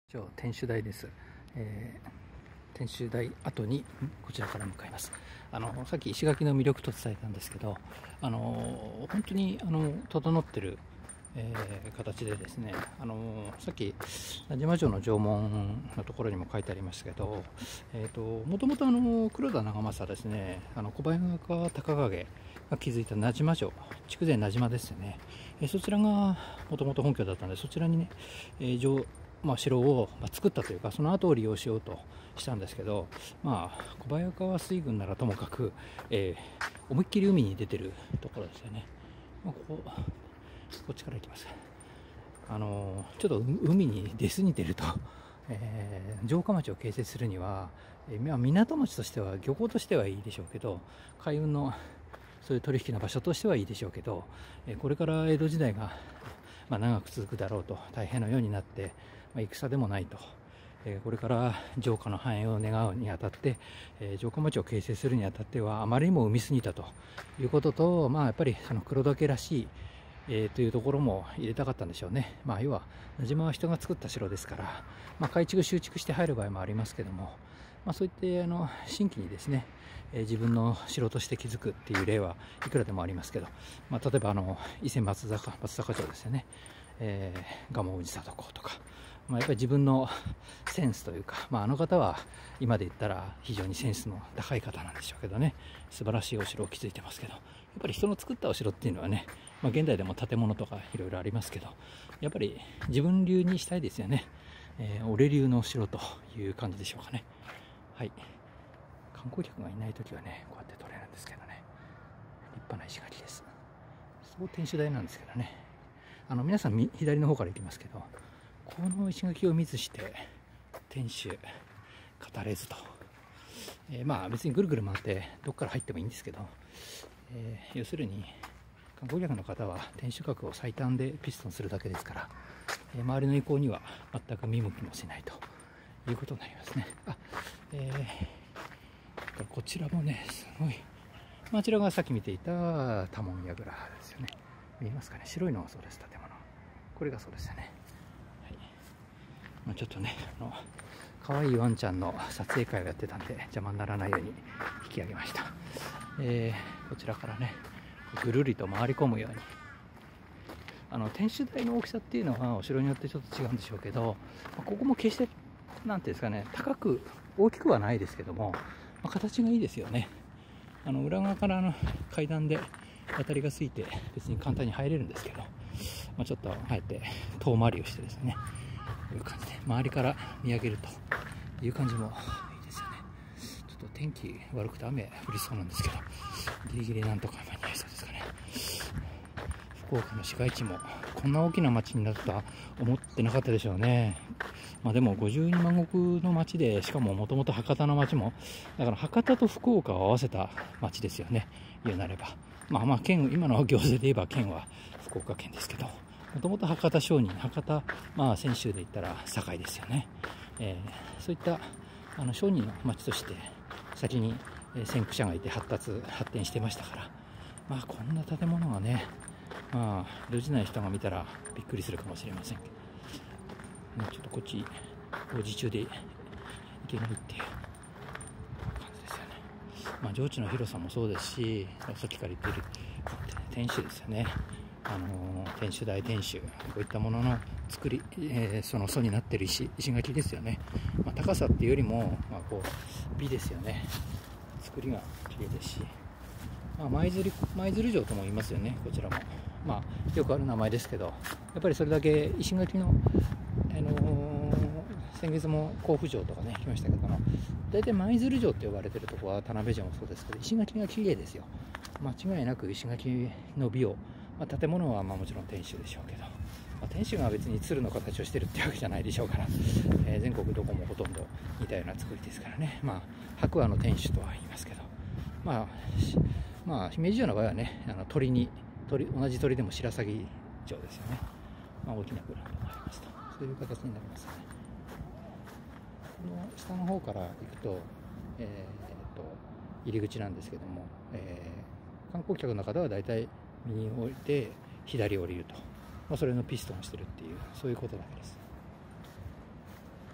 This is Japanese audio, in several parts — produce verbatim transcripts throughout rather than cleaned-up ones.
じゃあ天守台です、えー、天守台後にこちらから向かいます。あのさっき石垣の魅力と伝えたんですけど、あの本当にあの整ってる、えー、形でですね、あのさっき名島城の城門のところにも書いてありましたけど、えーと、もともとあの黒田長政ですね、あの小早川隆景が築いた名島城、筑前名島ですよね、えー、そちらがもともと本拠だったので、そちらにね、えー、城まあ、城を作ったというか、その後を利用しようとしたんですけど、まあ、小早川水軍ならともかく、えー、思いっきり海に出てるところですよね。まあ、ここ、こっちから行きます。あのー、ちょっと海に出過ぎてると、えー、城下町を形成するには、えー、港町としては、漁港としてはいいでしょうけど、海運のそういう取引の場所としてはいいでしょうけど、えー、これから江戸時代が、まあ、長く続くだろうと、大変なようになって、まあ、戦でもないと、えー、これから城下の繁栄を願うにあたって、えー、城下町を形成するにあたってはあまりにも海過ぎたということと、まあ、やっぱりその黒田家らしい、えー、というところも入れたかったんでしょうね。まあ、要は名島は人が作った城ですから、まあ、改築修築して入る場合もありますけども、まあ、そういってあの新規にですね、えー、自分の城として築くっていう例はいくらでもありますけど、まあ、例えばあの伊勢松坂松坂城ですよね、えー、蒲生氏里子とか、まあ、やっぱり自分のセンスというか、まあ、あの方は今で言ったら非常にセンスの高い方なんでしょうけどね、素晴らしいお城を築いてますけど、やっぱり人の作ったお城っていうのはね、まあ、現代でも建物とかいろいろありますけど、やっぱり自分流にしたいですよね。えー、俺流のお城という感じでしょうかね。はい、観光客がいないときはね、こうやって撮れるんですけどね、立派な石垣です。そう天守台なんですけどね、あの皆さん左の方から行きますけど、この石垣を見ずして天守語れずと、えー、まあ別にぐるぐる回ってどっから入ってもいいんですけど、えー、要するに観光客の方は天守閣を最短でピストンするだけですから、えー、周りの意向には全く見向きもしないということになりますね。あ、えー、こちらもね、すごい、あちらがさっき見ていた多聞櫓ですよね。見えますかね、白いのがそうです。建物、これがそうですよね。ちょっとね、あの可愛いワンちゃんの撮影会をやってたんで邪魔にならないように引き上げました。えー、こちらからね、ぐるりと回り込むように、あの天守台の大きさっていうのはお城によってちょっと違うんでしょうけど、ここも決してなんていうんですかね、高く大きくはないですけども、まあ、形がいいですよね。あの裏側からの階段で当たりがついて別に簡単に入れるんですけど、まあ、ちょっとあえて遠回りをしてですね、こういう感じで周りから見上げるという感じもいいですよね。ちょっと天気悪くて雨降りそうなんですけど、ギリギリなんとか間に合いそうですかね。福岡の市街地もこんな大きな町になるとは思ってなかったでしょうね。まあ、でもごじゅうにまん石の町で、しかももともと博多の町もだから博多と福岡を合わせた町ですよね、言うなれば。まあまあ県、今の行政で言えば県は福岡県ですけど、もともと博多商人、博多、まあ泉州で言ったら堺ですよね。えー、そういったあの商人の町として先に先駆者がいて発達発展してましたから、まあこんな建物がね、まあ江戸時代の人が見たらびっくりするかもしれませんけど、ちょっとこっち工事中で行けないっていう感じですよね。まあ城地の広さもそうですし、さっきから言っている天守ですよね。あの天守台、天守、こういったものの作り、えー、その礎になっている 石, 石垣ですよね。まあ、高さっていうよりも、まあ、こう美ですよね。作りが綺麗ですし、まあ、舞鶴舞鶴城とも言いますよね、こちらも。まあ、よくある名前ですけど、やっぱりそれだけ石垣の、あのー、先月も甲府城とかね来ましたけども、大体舞鶴城って呼ばれてるところは田辺城もそうですけど、石垣が綺麗ですよ。間違いなく石垣の美を、まあ、建物はまあもちろん天守でしょうけど、まあ、天守が別に鶴の形をしてるってわけじゃないでしょうから、えー、全国どこもほとんど似たような作りですからね。まあ白亜の天守とは言いますけど、まあまあ姫路城の場合はね、あの鳥に鳥同じ鳥でも白鷺城ですよね。まあ、大きなブランドがありますと、そういう形になりますね。この下の方から行くと、えー、と入り口なんですけども、えー、観光客の方はだいたい右に降りて左を降りると、まあ、それのピストンをしてるっていう、そういうことだけです。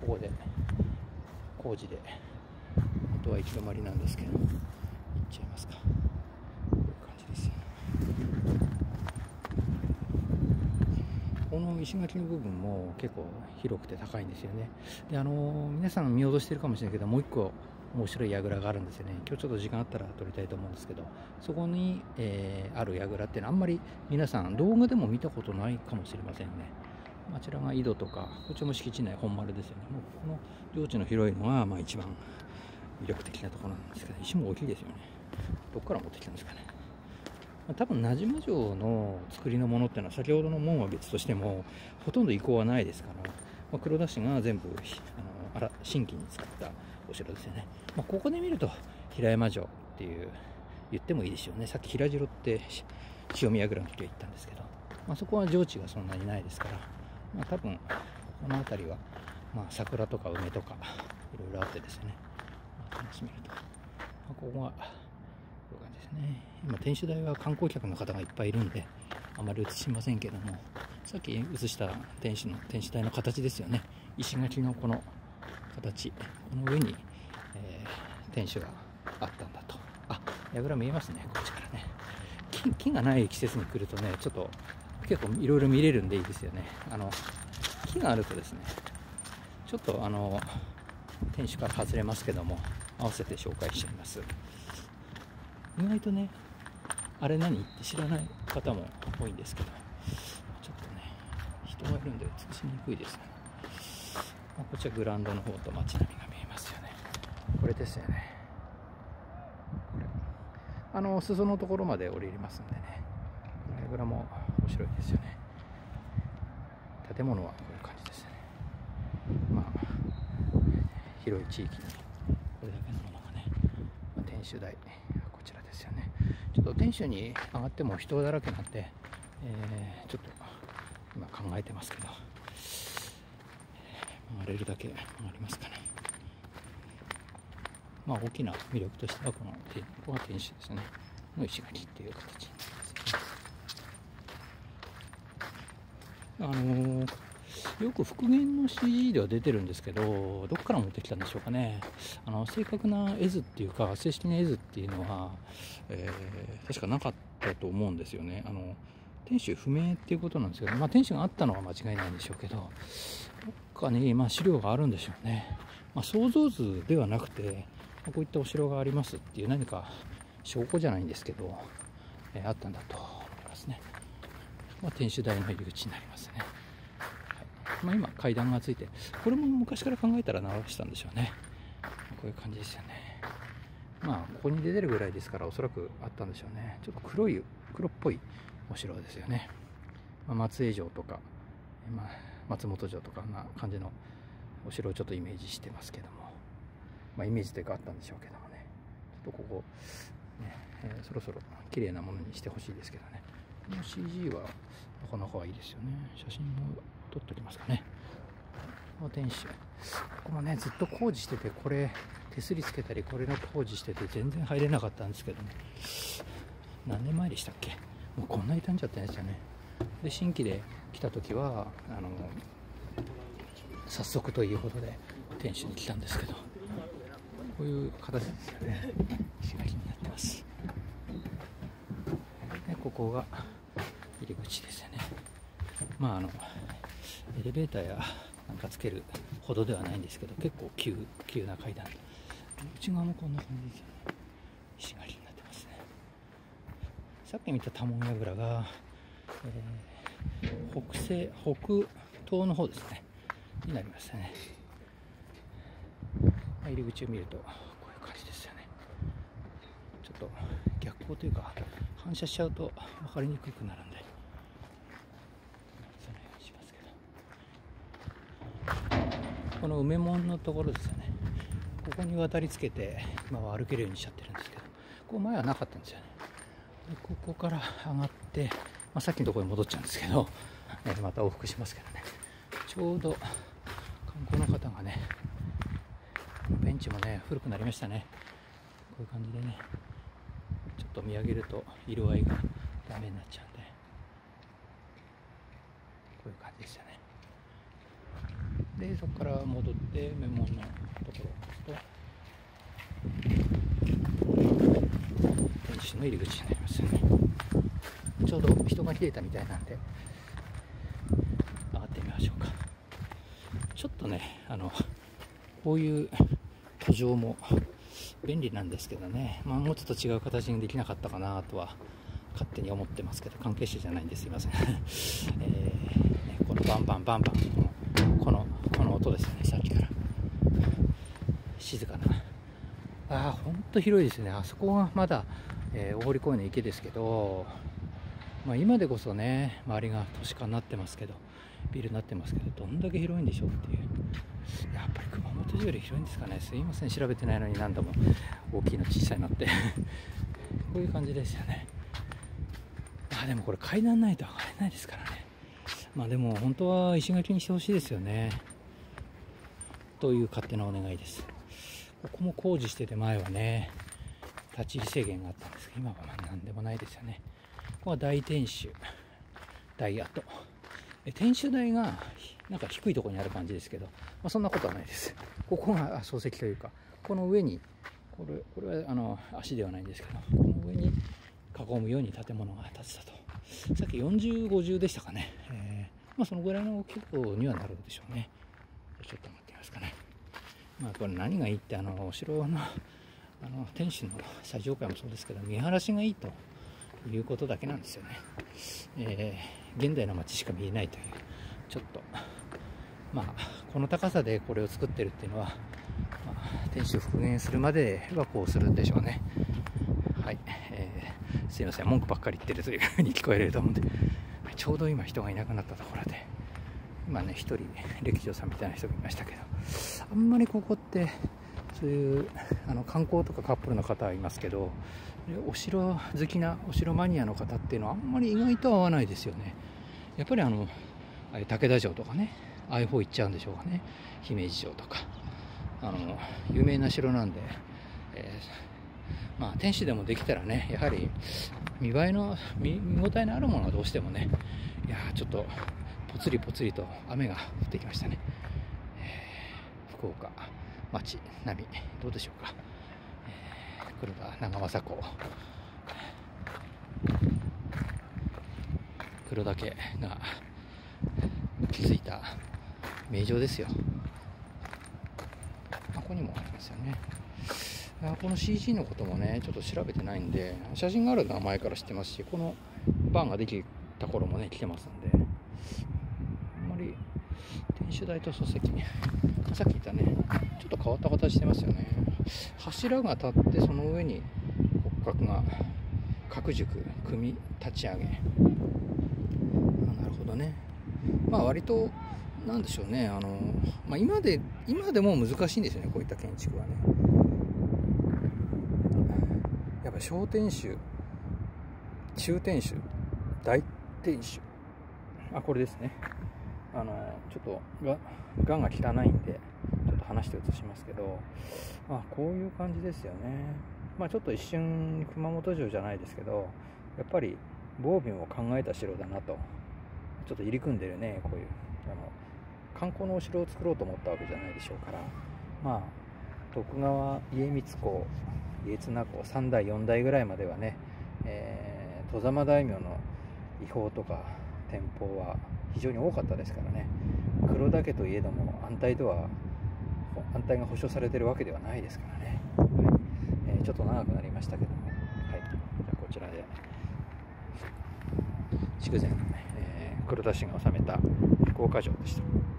ここで工事で本当は行き止まりなんですけど、行っちゃいますか。こういう感じですよね。この石垣の部分も結構広くて高いんですよね。で、あの皆さん見落としてるかもしれないけど、もう一個面白い櫓があるんですよね。今日ちょっと時間あったら撮りたいと思うんですけど、そこに、えー、ある櫓っていうのはあんまり皆さん動画でも見たことないかもしれませんね。あちらが井戸とか、こっちも敷地内本丸ですよね。もうこの領地の広いのがまあ一番魅力的なところなんですけど、石も大きいですよね。どこから持ってきたんですかね。まあ、多分名島城の作りのものっていうのは先ほどの門は別としてもほとんど遺構はないですから、まあ、黒田氏が全部あの新規に作ったお城ですよね。まあ、ここで見ると平山城っていう言ってもいいでしょうね。さっき平城って塩見櫓の時は言ったんですけど、まあ、そこは城地がそんなにないですから、まあ、多分この辺りはまあ桜とか梅とかいろいろあってですね、まあ、楽しめると、まあ、ここがこういう感じですね。今天守台は観光客の方がいっぱいいるんであまり映しませんけども、さっき映した天守の天守台の形ですよね。石垣のこの形、この上に、えー、天守があったんだと。あ、櫓見えますね、こっちからね。 木, 木がない季節に来るとね、ちょっと結構いろいろ見れるんでいいですよね。あの木があるとですね、ちょっとあの天守から外れますけども、合わせて紹介しちゃいます。意外とね、あれ何って知らない方も多いんですけど、ちょっとね人がいるんで映しにくいですね。まあ、こっちはグラウンドの方と街並みが見えますよね。これですよね。これあの裾のところまで降りれますんでね、これも面白いですよね。建物はこういう感じですね。まあ広い地域にこれだけのものがね、まあ、天守台こちらですよね。ちょっと天守に上がっても人だらけなんで、えー、ちょっと今考えてますけど、回れるだけ回りますかね。まあ大きな魅力としてはこのここが天守ですねの石垣っていう形になりますよね。あのー、よく復元の シージー では出てるんですけど、どこから持ってきたんでしょうかね。あの正確な絵図っていうか正式な絵図っていうのは、えー、確かなかったと思うんですよね。あの天守不明っていうことなんですけど、まあ、天守があったのは間違いないんでしょうけど、どっかに、まあ、資料があるんでしょうね。まあ、想像図ではなくて、こういったお城がありますっていう何か証拠じゃないんですけど、えー、あったんだと思いますね。まあ、天守台の入り口になりますね。はい、まあ、今階段がついて、これも昔から考えたら直したんでしょうね。こういう感じですよね。まあここに出てるぐらいですからおそらくあったんでしょうね。ちょっと黒い黒っぽいお城ですよね。まあ、松江城とか、まあ、松本城とかな感じのお城をちょっとイメージしてますけども、まあ、イメージというかあったんでしょうけどもね、ちょっとここ、ねえー、そろそろ綺麗なものにしてほしいですけどね。この シージー はなかなかいいですよね。写真も撮っておきますかね。この天守、ここもねずっと工事してて、これ手すりつけたりこれの工事してて全然入れなかったんですけどね。何年前でしたっけ。もうこんな傷んじゃったんですよね。で新規で来た時はあの早速ということで天守に来たんですけど、こういう形ですよね。石垣になってます。でここが入り口ですよね。まああのエレベーターやなんかつけるほどではないんですけど、結構急急な階段、内側もこんな感じですよね。石垣になってますね。さっき見た多聞櫓が、えー、北西北東の方ですねになりましたね。入り口を見るとこういう感じですよね。ちょっと逆光というか反射しちゃうと分かりにくくなるんでそのようにしますけど、この梅門のところですよね。ここに渡りつけて今は歩けるようにしちゃってるんですけど、ここ前はなかったんですよね。でここから上がって、まあ、さっきのところに戻っちゃうんですけど、えー、また往復しますけどね。ちょうど観光の方がね、ベンチもね古くなりましたね。こういう感じでね、ちょっと見上げると色合いがダメになっちゃうんで、こういう感じですよね。 でそこから戻ってメモのところを押すと天守の入り口になりますよね。ちょうど人が来ていたみたいなんで上がってみましょうか。ちょっとね、あのこういう途上も便利なんですけどね、まあ、もうちょっと違う形にできなかったかなとは勝手に思ってますけど、関係者じゃないんですいません、えー、このバンバンバンバンこのこの音ですよね。さっきから静かな、ああほんと広いですね。あそこがまだ、えー、大堀公園の池ですけど、まあ、今でこそね周りが都市化になってますけど、ビルになってますけど、どんだけ広いんでしょうっていう。やっぱり熊本城より広いんですかね。すいません、調べてないのに何度も大きいの小さいのってこういう感じですよね。あでもこれ階段ないと上がれないですからね。まあでも本当は石垣にしてほしいですよねという勝手なお願いです。ここも工事してて、前はね立ち入り制限があったんですけど、今はまあ何でもないですよね。ここは大天守大跡、天守台がなんか低いところにある感じですけど、まあ、そんなことはないです。ここが礎石というか、この上にこれこれはあの足ではないんですけど、この上に囲むように建物が建つだと。さっきよんじゅう、ごじゅうでしたかね、えー、まあそのぐらいの規模にはなるでしょうね。ちょっと待ってみますかね。まあこれ何がいいって、あのお城のあの天守の最上階もそうですけど、見晴らしがいいということだけなんですよね。えー、現代の街しか見えないという、ちょっとまあこの高さでこれを作ってるっていうのは、まあ、天守復元するまではこうするんでしょうね。はい、えー、すいません、文句ばっかり言ってるというふうに聞こえると思うんで、ちょうど今人がいなくなったところで、今ね一人歴女さんみたいな人がいましたけど、あんまりここってそういうあの観光とかカップルの方はいますけど、お城好きなお城マニアの方っていうのはあんまり意外と合わないですよね。やっぱりあの武田城とかね、ああいう方行っちゃうんでしょうかね。姫路城とかあの有名な城なんで、えー、まあ天守でもできたらね、やはり見栄えの 見, 見応えのあるものはどうしてもね、いやちょっとぽつりぽつりと雨が降ってきましたね。えー、福岡町並みどうでしょうか。えー、黒田長政公、黒田家が築いた名城ですよ。ここにもありますよね。この シージー のこともねちょっと調べてないんで、写真があるのは前から知ってますし、このバンができた頃もね来てますんで、あんまり天守台と礎石、さっき言ったねちょっと変わった形してますよね。柱が立って、その上に骨格が角軸組み立ち上げ、あなるほどね。まあ割となんでしょうね、あの、まあ、今で今でも難しいんですよね、こういった建築はね。やっぱ小天守、中天守、大天守、あこれですね。あのちょっとががんが汚いんでちょっと離して写しますけど、まあこういう感じですよね。まあちょっと一瞬熊本城じゃないですけど、やっぱり防備を考えた城だなと。ちょっと入り組んでるね、こういうあの観光のお城を作ろうと思ったわけじゃないでしょうから、まあ徳川家光公、家綱公さん代よん代ぐらいまではね、えー、外様大名の違法とか天保は非常に多かったですからね。黒田家といえども安泰とは安泰が保証されてるわけではないですからね。はいえー、ちょっと長くなりましたけども、はい、じゃあこちらで筑前のね、えー、黒田氏が治めた福岡城でした。